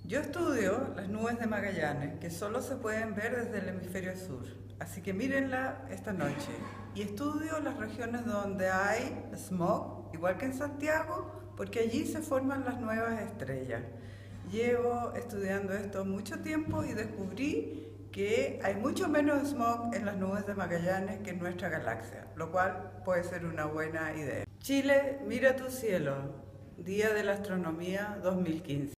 Yo estudio las nubes de Magallanes, que solo se pueden ver desde el hemisferio sur, así que mírenla esta noche. Y estudio las regiones donde hay smog, igual que en Santiago, porque allí se forman las nuevas estrellas. Llevo estudiando esto mucho tiempo y descubrí que hay mucho menos smog en las nubes de Magallanes que en nuestra galaxia, lo cual puede ser una buena idea. Chile, mira tu cielo, Día de la Astronomía 2015.